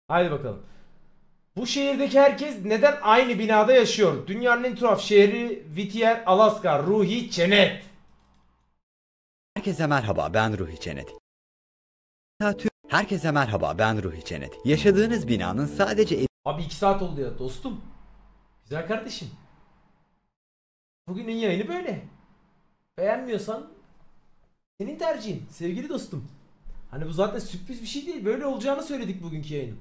Haydi bakalım. Bu şehirdeki herkes neden aynı binada yaşıyor? Dünyanın en tuhaf şehri Whittier, Alaska. Ruhi Çenet. Herkese merhaba, ben Ruhi Çenet. Herkese merhaba, ben Ruhi Çenet. Yaşadığınız binanın sadece Abi 2 saat oldu ya dostum. Güzel kardeşim. Bugünün yayını böyle. Beğenmiyorsan senin tercihin sevgili dostum. Hani bu zaten sürpriz bir şey değil. Böyle olacağını söyledik bugünkü yayının.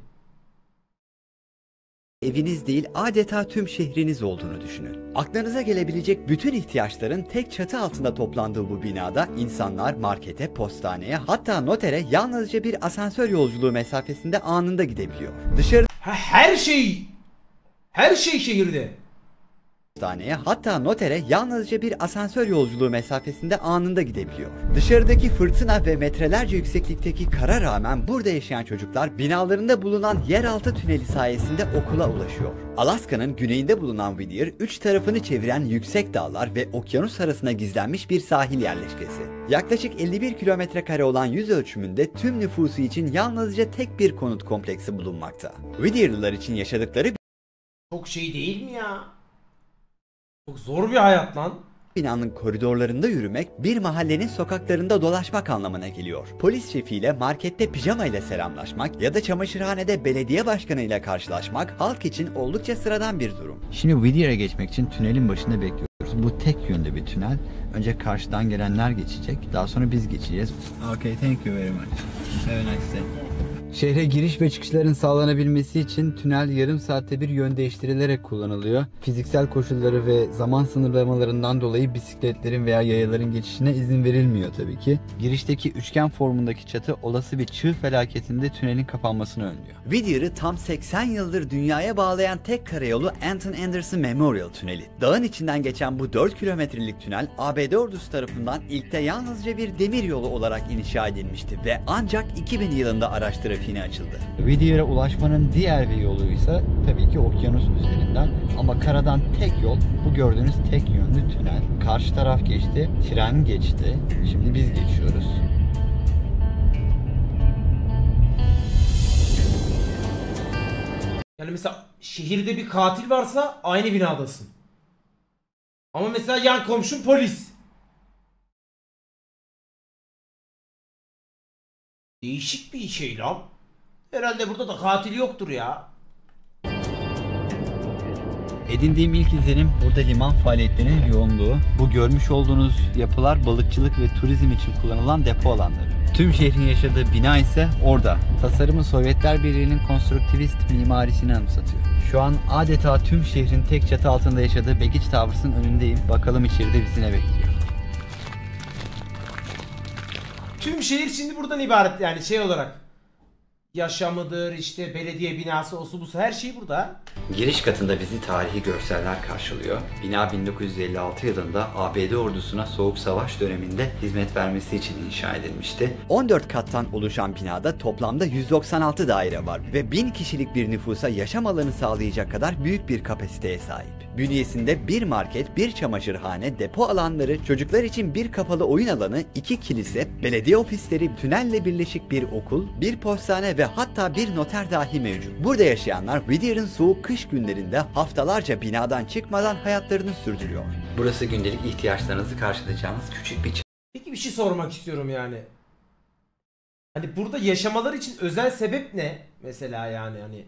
eviniz değil, adeta tüm şehriniz olduğunu düşünün. Aklınıza gelebilecek bütün ihtiyaçların tek çatı altında toplandığı bu binada insanlar markete, postaneye, hatta notere yalnızca bir asansör yolculuğu mesafesinde anında gidebiliyor. Her şey şehirde. Postaneye, hatta notere yalnızca bir asansör yolculuğu mesafesinde anında gidebiliyor. Dışarıdaki fırtına ve metrelerce yükseklikteki kara rağmen burada yaşayan çocuklar binalarında bulunan yeraltı tüneli sayesinde okula ulaşıyor. Alaska'nın güneyinde bulunan Whittier, üç tarafını çeviren yüksek dağlar ve okyanus arasına gizlenmiş bir sahil yerleşkesi. Yaklaşık 51 kilometre kare olan yüz ölçümünde tüm nüfusu için yalnızca tek bir konut kompleksi bulunmakta. Whittier'lılar için yaşadıkları Çok şey değil mi ya? Çok zor bir hayat lan. binanın koridorlarında yürümek bir mahallenin sokaklarında dolaşmak anlamına geliyor. Polis şefiyle markette pijama ile selamlaşmak ya da çamaşırhanede belediye başkanıyla karşılaşmak halk için oldukça sıradan bir durum. Şimdi Whittier'e geçmek için tünelin başında bekliyoruz. Bu tek yönde bir tünel. Önce karşıdan gelenler geçecek. Daha sonra biz geçeceğiz. Okay, thank you very much. Have a nice day. Şehre giriş ve çıkışların sağlanabilmesi için tünel yarım saatte bir yön değiştirilerek kullanılıyor. Fiziksel koşulları ve zaman sınırlamalarından dolayı bisikletlerin veya yayaların geçişine izin verilmiyor tabii ki. Girişteki üçgen formundaki çatı olası bir çığ felaketinde tünelin kapanmasını önlüyor. Whittier'ı tam 80 yıldır dünyaya bağlayan tek karayolu Anton Anderson Memorial Tüneli. Dağın içinden geçen bu 4 kilometrelik tünel ABD ordusu tarafından ilkte yalnızca bir demir yolu olarak inşa edilmişti ve ancak 2000 yılında araç trafiğine açıldı. Whittier'e ulaşmanın diğer bir yoluysa tabii ki okyanus üzerinden, ama karadan tek yol bu gördüğünüz tek yönlü tünel. Karşı taraf geçti, tren geçti, şimdi biz geçiyoruz. Yani mesela şehirde bir katil varsa aynı binadasın. Ama mesela yan komşun polis. Değişik bir şey lan. Herhalde burada da katil yoktur ya. Edindiğim ilk izlenim burada liman faaliyetlerinin yoğunluğu. Bu görmüş olduğunuz yapılar balıkçılık ve turizm için kullanılan depo alanları. Tüm şehrin yaşadığı bina ise orada. Tasarımı Sovyetler Birliği'nin konstruktivist mimarisini anımsatıyor. Şu an adeta tüm şehrin tek çatı altında yaşadığı Baggage Towers'ın önündeyim. Bakalım içeride bizi ne bekliyor. Tüm şehir şimdi buradan ibaret yani şey olarak. Yaşamıdır, işte belediye binası, osu busu her şey burada. Giriş katında bizi tarihi görseller karşılıyor. Bina 1956 yılında ABD ordusuna Soğuk Savaş döneminde hizmet vermesi için inşa edilmişti. 14 kattan oluşan binada toplamda 196 daire var ve 1000 kişilik bir nüfusa yaşam alanı sağlayacak kadar büyük bir kapasiteye sahip. Bünyesinde bir market, bir çamaşırhane, depo alanları, çocuklar için bir kapalı oyun alanı, 2 kilise, belediye ofisleri, tünelle birleşik bir okul, bir postane ve hatta bir noter dahi mevcut. Burada yaşayanlar Whittier'ın soğuk kış günlerinde haftalarca binadan çıkmadan hayatlarını sürdürüyor. Burası gündelik ihtiyaçlarınızı karşılayacağınız küçük bir Peki bir şey sormak istiyorum yani. Hani burada yaşamaları için özel sebep ne? Mesela yani hani.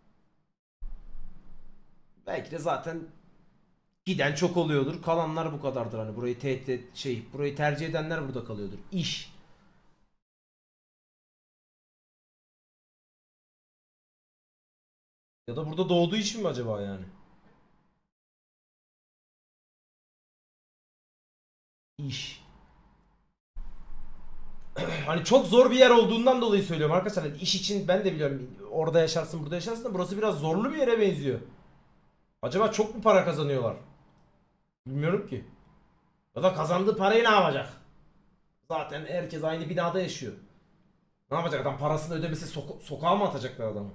Belki de zaten giden çok oluyordur. Kalanlar bu kadardır. Hani burayı burayı tercih edenler burada kalıyordur. İş. Ya da burada doğduğu için mi acaba yani? İş. Hani çok zor bir yer olduğundan dolayı söylüyorum arkadaşlar. Hani iş için ben de biliyorum. Orada yaşarsın, burada yaşarsın da burası biraz zorlu bir yere benziyor. Acaba çok mu para kazanıyorlar? Bilmiyorum ki. Ya da kazandığı parayı ne yapacak? Zaten herkes aynı binada yaşıyor. Ne yapacak adam, parasını ödemesi sokağa mı atacaklar adamı?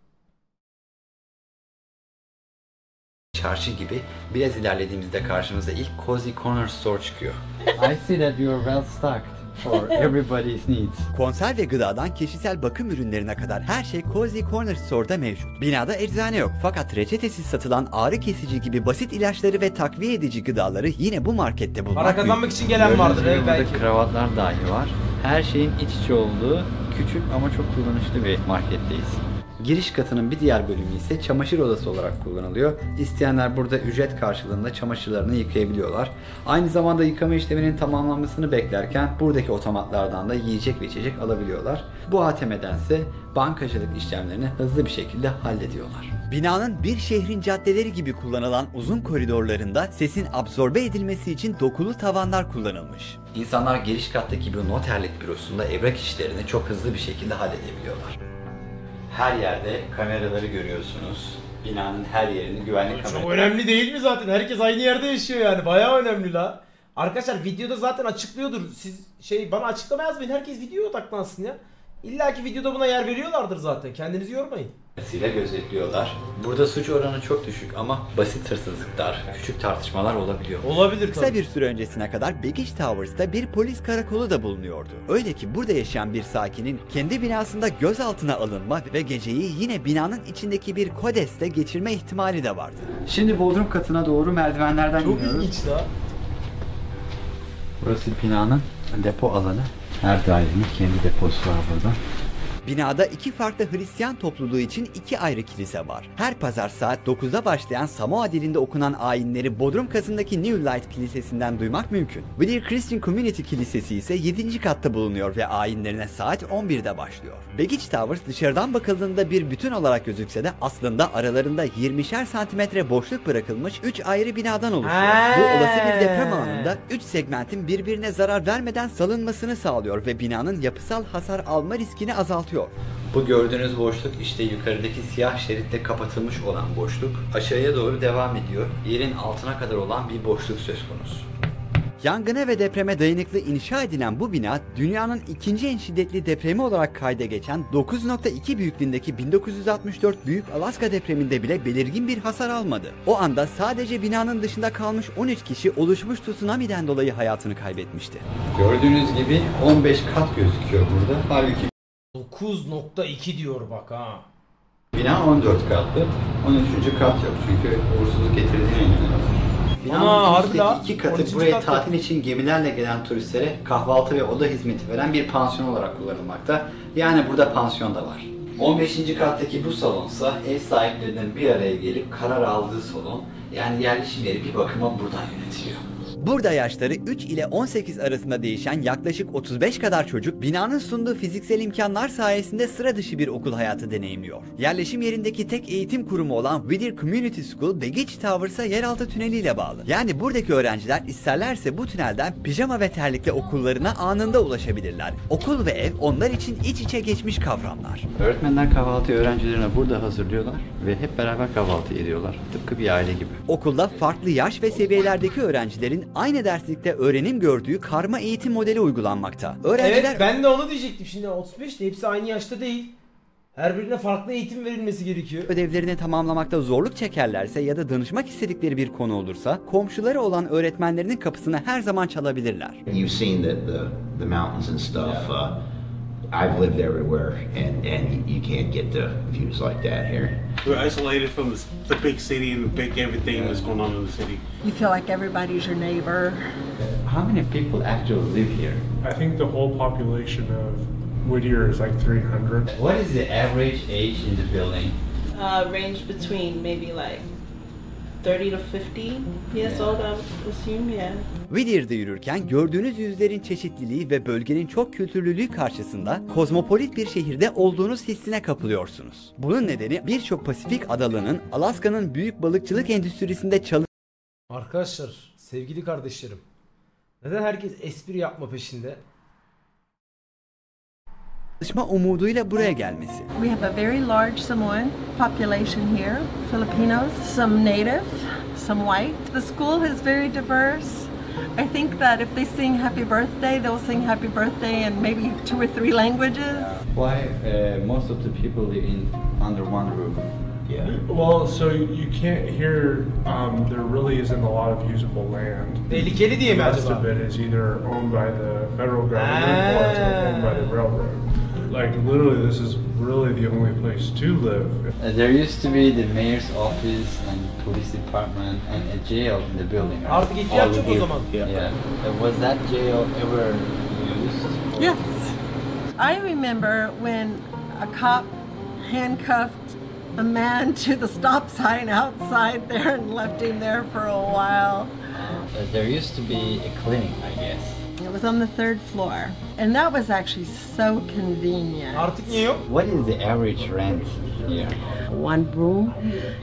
çarşı gibi. Biraz ilerlediğimizde karşımıza ilk Cozy Corner Store çıkıyor. I see that you're well stocked. for everybody's needs. Konser ve gıdadan kişisel bakım ürünlerine kadar her şey Cozy Corner Store'da mevcut. Binada eczane yok fakat reçetesiz satılan ağrı kesici gibi basit ilaçları ve takviye edici gıdaları yine bu markette bulmak Para kazanmak için gelen vardır Gördüğünüz gibi belki. burada kravatlar dahi var. Her şeyin iç içe olduğu küçük ama çok kullanışlı bir marketteyiz. Giriş katının bir diğer bölümü ise çamaşır odası olarak kullanılıyor. İsteyenler burada ücret karşılığında çamaşırlarını yıkayabiliyorlar. Aynı zamanda yıkama işleminin tamamlanmasını beklerken buradaki otomatlardan da yiyecek ve içecek alabiliyorlar. Bu ATM'dense bankacılık işlemlerini hızlı bir şekilde hallediyorlar. Binanın bir şehrin caddeleri gibi kullanılan uzun koridorlarında sesin absorbe edilmesi için dokulu tavanlar kullanılmış. İnsanlar giriş kattaki bir noterlik bürosunda evrak işlerini çok hızlı bir şekilde halledebiliyorlar. Her yerde kameraları görüyorsunuz. Binanın her yerini güvenlik Çok kameraları. önemli değil mi zaten? Herkes aynı yerde yaşıyor yani. Bayağı önemli la. Arkadaşlar videoda zaten açıklıyordur. Siz bana açıklama yazmayın. Herkes videoya odaklansın ya. İlla ki videoda buna yer veriyorlardır zaten. Kendinizi yormayın. Ile gözetliyorlar. Burada suç oranı çok düşük ama basit hırsızlıklar, küçük tartışmalar olabiliyor. Olabilir Kısa tabii. bir süre öncesine kadar Baggage Towers'ta bir polis karakolu da bulunuyordu. Öyle ki burada yaşayan bir sakinin kendi binasında gözaltına alınma ve geceyi yine binanın içindeki bir kodeste geçirme ihtimali de vardı. Şimdi bodrum katına doğru merdivenlerden Çok iniyoruz. ilginç la. Burası binanın depo alanı. Her dairenin kendi deposu var burada. Binada iki farklı Hristiyan topluluğu için iki ayrı kilise var. Her pazar saat 9'da başlayan Samoa dilinde okunan ayinleri Bodrum katındaki New Light Kilisesi'nden duymak mümkün. Whittier Christian Community Kilisesi ise 7. katta bulunuyor ve ayinlerine saat 11'de başlıyor. Baggage Towers dışarıdan bakıldığında bir bütün olarak gözükse de aslında aralarında 20'şer santimetre boşluk bırakılmış 3 ayrı binadan oluşuyor. Bu olası bir deprem anında 3 segmentin birbirine zarar vermeden salınmasını sağlıyor ve binanın yapısal hasar alma riskini azaltıyor. Bu gördüğünüz boşluk işte yukarıdaki siyah şeritle kapatılmış olan boşluk. Aşağıya doğru devam ediyor. Yerin altına kadar olan bir boşluk söz konusu. Yangına ve depreme dayanıklı inşa edilen bu bina dünyanın ikinci en şiddetli depremi olarak kayda geçen 9.2 büyüklüğündeki 1964 Büyük Alaska depreminde bile belirgin bir hasar almadı. O anda sadece binanın dışında kalmış 13 kişi oluşmuş tsunami'den dolayı hayatını kaybetmişti. Gördüğünüz gibi 15 kat gözüküyor burada. Halbuki 9.2 diyor bak ha. bina 14 katlı. 13. kat yok çünkü uğursuzluk getirdiğine inanıyorlar. Binanın harbi la. üstteki 2 katı 13. buraya kat tatil için gemilerle gelen turistlere kahvaltı ve oda hizmeti veren bir pansiyon olarak kullanılmakta. Yani burada pansiyon da var. 15. kattaki bu salonsa ev sahiplerinin bir araya gelip karar aldığı salon. Yani yerleşim yeri bir bakıma buradan yönetiliyor. Burada yaşları 3 ile 18 arasında değişen yaklaşık 35 kadar çocuk binanın sunduğu fiziksel imkanlar sayesinde sıra dışı bir okul hayatı deneyimliyor. Yerleşim yerindeki tek eğitim kurumu olan Whittier Community School, Baggage Towers'a yeraltı tüneliyle bağlı. Yani buradaki öğrenciler isterlerse bu tünelden pijama ve terlikle okullarına anında ulaşabilirler. Okul ve ev onlar için iç içe geçmiş kavramlar. Öğretmenler kahvaltıyı öğrencilerine burada hazırlıyorlar ve hep beraber kahvaltı ediyorlar. Tıpkı bir aile gibi. Okulda farklı yaş ve seviyelerdeki öğrencilerin aynı derslikte öğrenim gördüğü karma eğitim modeli uygulanmakta. Öğrenciler Evet ben de onu diyecektim. Şimdi 35 de hepsi aynı yaşta değil. Her birine farklı eğitim verilmesi gerekiyor. ödevlerini tamamlamakta zorluk çekerlerse ya da danışmak istedikleri bir konu olursa komşuları olan öğretmenlerinin kapısını her zaman çalabilirler. You've seen the mountains and stuff. I've lived everywhere, and you can't get the views like that here. We're isolated from the big city and the big everything that's going on in the city. You feel like everybody's your neighbor. How many people actually live here? I think the whole population of Whittier is like 300. What is the average age in the building? Range between maybe like 30 to 50 years old, I would assume, yeah. Whittier'de yürürken gördüğünüz yüzlerin çeşitliliği ve bölgenin çok kültürlülüğü karşısında kozmopolit bir şehirde olduğunuz hissine kapılıyorsunuz. Bunun nedeni birçok Pasifik adalının Alaska'nın büyük balıkçılık endüstrisinde Arkadaşlar, sevgili kardeşlerim. Neden herkes espri yapma peşinde? çalışma umuduyla buraya gelmesi. We have a very large Samoan population here, Filipinos, some native, some white. The school is very diverse. I think that if they sing happy birthday, they'll sing happy birthday in maybe 2 or 3 languages. Why most of the people live in under one roof? Yeah. Well, so you can't hear. There really isn't a lot of usable land. Tehlikeli diye mi Most acaba? of it is either owned by the federal government or it's owned by the railroad. Like literally, this is really the only place to live. There used to be the mayor's office and police department and a jail in the building. Right? Artık ihtiyaç All yok o here. zaman. Yeah. Was that jail ever used? Yes. I remember when a cop handcuffed a man to the stop sign outside there and left him there for a while. There used to be a clinic, I guess. It was on the 3rd floor. And that was actually so convenient. Artık niye yok? What is the average rent here? One room,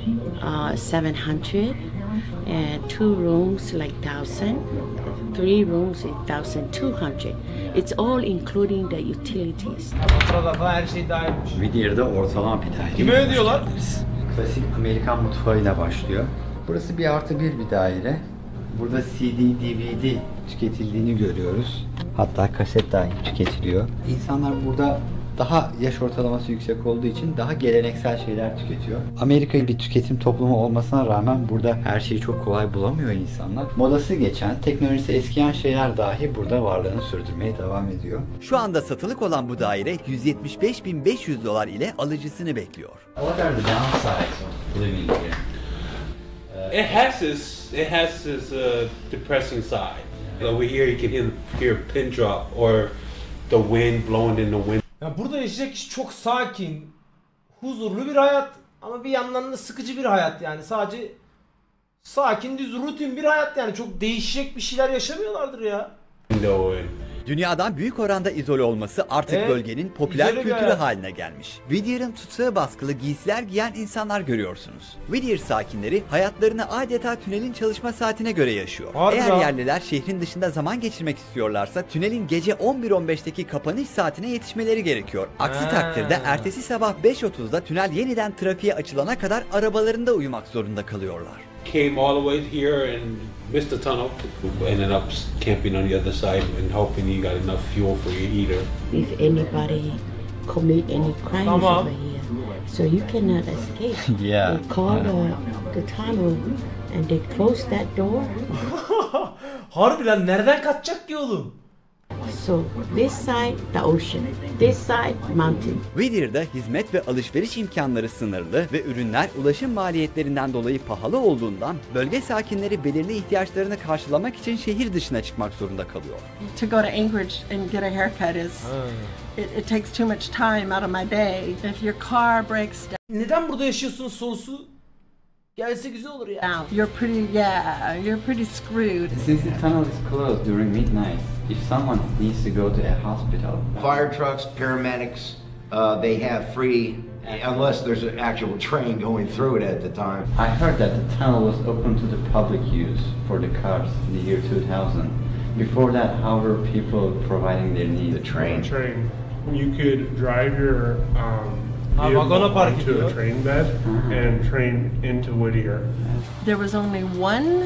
700, and 2 rooms like 1,000, 3 rooms is 1,200. It's all including the utilities. Faturada falan her şey dahil. Whittier'de ortalama bir daire. Kime ödüyorlar? Klasik Amerikan mutfağıyla başlıyor. Burası 1+1 bir daire. Burada CD, DVD tüketildiğini görüyoruz. Hatta kaset dahi tüketiliyor. İnsanlar burada daha yaş ortalaması yüksek olduğu için daha geleneksel şeyler tüketiyor. Amerika bir tüketim toplumu olmasına rağmen burada her şeyi çok kolay bulamıyor insanlar. Modası geçen, teknolojisi eskiyen şeyler dahi burada varlığını sürdürmeye devam ediyor. Şu anda satılık olan bu daire $175.500 ile alıcısını bekliyor. What are the downsides of living here? It has its depressing side. Over here, you can hear a pin drop or the wind blowing in the wind. Ya burada yaşayacak kişi çok sakin, huzurlu bir hayat ama bir yandan da sıkıcı bir hayat yani. Sadece sakin, düz, rutin bir hayat yani. Çok değişecek bir şeyler yaşamıyorlardır ya. Dünyadan büyük oranda izole olması artık Evet, bölgenin popüler izole bir kültürü hayat. haline gelmiş. Whittier'ın tutsağı baskılı giysiler giyen insanlar görüyorsunuz. Whittier sakinleri hayatlarını adeta tünelin çalışma saatine göre yaşıyor. Harbi Eğer ya. yerliler şehrin dışında zaman geçirmek istiyorlarsa tünelin gece 11.15'teki kapanış saatine yetişmeleri gerekiyor. Aksi Ha. takdirde ertesi sabah 5.30'da tünel yeniden trafiğe açılana kadar arabalarında uyumak zorunda kalıyorlar. Came all the way here and missed the tunnel. We ended up camping on the other side and hoping you got enough fuel for your heater. If anybody commit any crimes Tamam. over here, so you cannot escape. Yeah. They call the tunnel and they close that door. Harbi lan nereden kaçacak ki oğlum? So this side the ocean, this side mountain. Whittier'da hizmet ve alışveriş imkanları sınırlı ve ürünler ulaşım maliyetlerinden dolayı pahalı olduğundan bölge sakinleri belirli ihtiyaçlarını karşılamak için şehir dışına çıkmak zorunda kalıyor. To go to Anchorage and get a haircut is, it takes too much time out of my day. If your car breaks Neden burada yaşıyorsunuz sorusu gelse güzel olur ya. down, you're pretty screwed. Since the tunnel is closed during midnight, if someone needs to go to a hospital, Fire trucks, paramedics, they have free, unless there's an actual train going through it at the time. I heard that the tunnel was open to the public use for the cars in the year 2000. Before that, how were people providing their needs? The train. Train. You could drive your vagona park vehicle ediyor. onto a train bed and train into Whittier. There was only one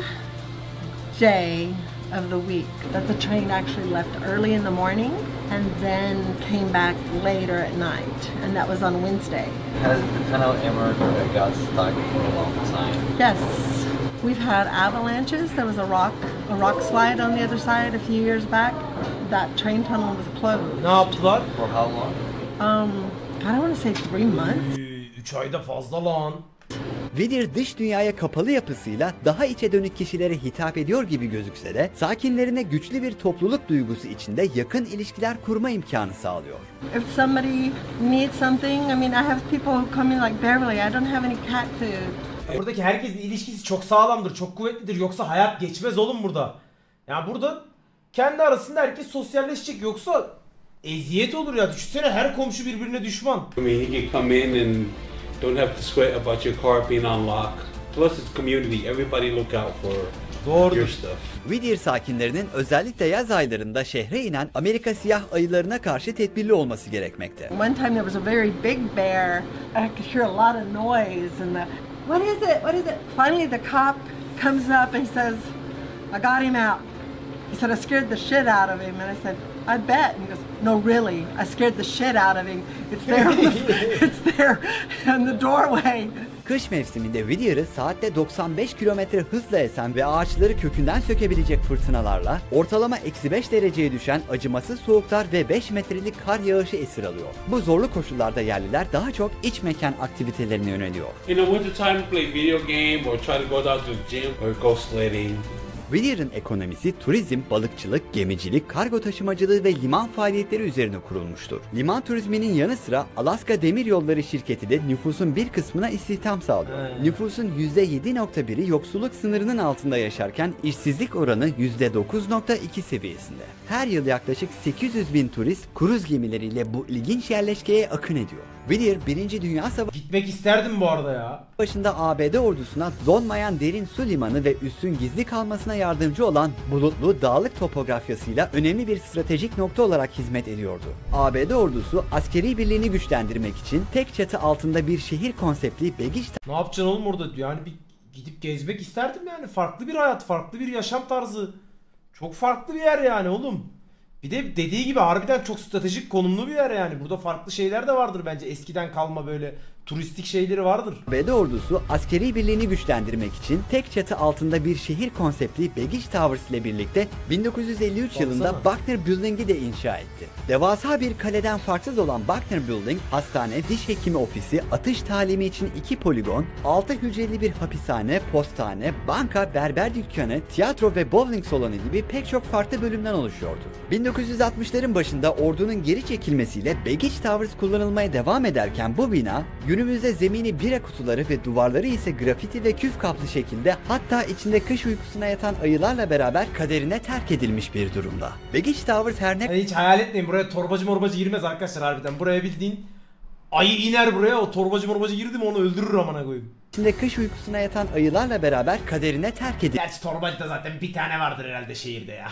day of the week that the train actually left early in the morning and then came back later at night, and that was on Wednesday. Has the tunnel ever got stuck for a long time? Yes, we've had avalanches. There was a rock slide on the other side a few years back. That train tunnel was closed. Ne yaptılar? For how long? I don't want to say 3 months. 3 ayda fazla lan. Whittier dış dünyaya kapalı yapısıyla daha içe dönük kişilere hitap ediyor gibi gözükse de sakinlerine güçlü bir topluluk duygusu içinde yakın ilişkiler kurma imkanı sağlıyor. If somebody needs something, I mean, I have people who come in like Beverly. I don't have any cat food. Buradaki herkesin ilişkisi çok sağlamdır, çok kuvvetlidir. Yoksa hayat geçmez oğlum burada. Ya burada kendi arasında herkes sosyalleşecek. Yoksa eziyet olur ya. Düşünsene her komşu birbirine düşman. I mean, you can come in and don't have to sweat about your car being unlocked. Plus, it's community. Everybody look out for Doğrudur. your stuff. Whittier sakinlerinin özellikle yaz aylarında şehre inen Amerika siyah ayılarına karşı tedbirli olması gerekmekte. One time there was a very big bear. I could hear a lot of noise and what is it? What is it? Finally the cop comes up and says, I got him out. He said, I scared the shit out of him. And I said, I bet. And he goes, no, really, I scared the shit out of him. It's there, it's there on the the doorway. Kış mevsiminde Whittier'ı saatte 95 kilometre hızla esen ve ağaçları kökünden sökebilecek fırtınalarla ortalama -5 dereceye düşen acımasız soğuklar ve 5 metrelik kar yağışı esir alıyor. Bu zorlu koşullarda yerliler daha çok iç mekan aktivitelerine yöneliyor. In the wintertime, play video game or try to go down to the gym or go sledding. Whittier'ın ekonomisi turizm, balıkçılık, gemicilik, kargo taşımacılığı ve liman faaliyetleri üzerine kurulmuştur. Liman turizminin yanı sıra Alaska Demiryolları şirketi de nüfusun bir kısmına istihdam sağlıyor. Nüfusun %7.1'i yoksulluk sınırının altında yaşarken işsizlik oranı %9.2 seviyesinde. Her yıl yaklaşık 800 bin turist kruz gemileriyle bu ilginç yerleşkeye akın ediyor. Whittier 1. Dünya Gitmek isterdim bu arada ya. Savaşı'nda ABD ordusuna donmayan derin su limanı ve üssün gizli kalmasına yardımcı olan bulutlu dağlık topografyasıyla önemli bir stratejik nokta olarak hizmet ediyordu. ABD ordusu askeri birliğini güçlendirmek için tek çatı altında bir şehir konseptli Begiç Ne yapacaksın oğlum orada? Yani bir gidip gezmek isterdim yani. Farklı bir hayat, farklı bir yaşam tarzı. Çok farklı bir yer yani oğlum. Bir de dediği gibi harbiden çok stratejik konumlu bir yer yani. Burada farklı şeyler de vardır bence. Eskiden kalma böyle turistik şeyleri vardır. ABD ordusu askeri birliğini güçlendirmek için tek çatı altında bir şehir konseptli Begiç Towers ile birlikte 1953 yılında Buckner Building'i de inşa etti. Devasa bir kaleden farksız olan Buckner Building, hastane, diş hekimi ofisi, atış talimi için 2 poligon, 6 hücreli bir hapishane, postane, banka, berber dükkanı, tiyatro ve bowling salonu gibi pek çok farklı bölümden oluşuyordu. 1960'ların başında ordunun geri çekilmesiyle Begiç Towers kullanılmaya devam ederken bu bina günümüzde zemini bira kutuları ve duvarları ise grafiti ve küf kaplı şekilde, hatta içinde kış uykusuna yatan ayılarla beraber kaderine terk edilmiş bir durumda. Begiç Towers her ne... Yani hiç hayal etmeyin, buraya torbacı morbacı girmez arkadaşlar harbiden. Buraya bildiğin ayı iner buraya, o torbacı morbacı girdi mi onu öldürür amına koyayım. İçinde kış uykusuna yatan ayılarla beraber kaderine terk edilmiş. Gerçi torbacı da zaten bir tane vardır herhalde şehirde ya.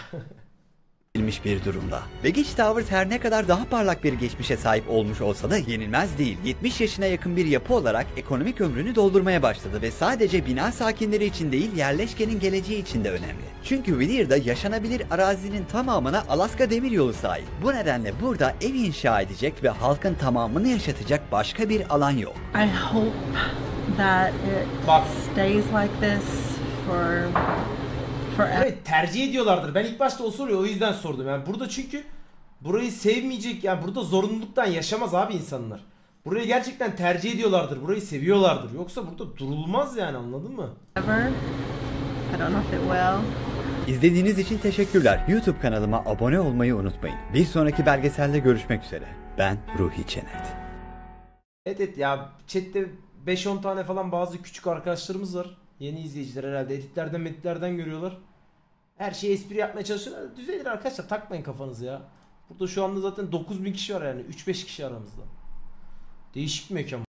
Bir durumda. Begiç Towers her ne kadar daha parlak bir geçmişe sahip olmuş olsa da yenilmez değil. 70 yaşına yakın bir yapı olarak ekonomik ömrünü doldurmaya başladı ve sadece bina sakinleri için değil, yerleşkenin geleceği için de önemli. Çünkü Whittier'da yaşanabilir arazinin tamamına Alaska Demiryolu sahip. Bu nedenle burada ev inşa edecek ve halkın tamamını yaşatacak başka bir alan yok. I hope that it stays like this forever. Evet, tercih ediyorlardır. Ben ilk başta o soruyu o yüzden sordum. Yani burada çünkü burayı sevmeyecek, yani burada zorunluluktan yaşamaz abi insanlar. Burayı gerçekten tercih ediyorlardır. Burayı seviyorlardır. Yoksa burada durulmaz yani, anladın mı? I don't know if it will. İzlediğiniz için teşekkürler. YouTube kanalıma abone olmayı unutmayın. Bir sonraki belgeselde görüşmek üzere. Ben Ruhi Çenet. Evet ya, chatte 5-10 tane falan bazı küçük arkadaşlarımız var. Yeni izleyiciler herhalde editlerden görüyorlar. Her şeyi espri yapmaya çalışıyorlar. Düzelir arkadaşlar, takmayın kafanızı ya. Burada şu anda zaten 9000 kişi var yani, 3-5 kişi aramızda. Değişik bir mekan.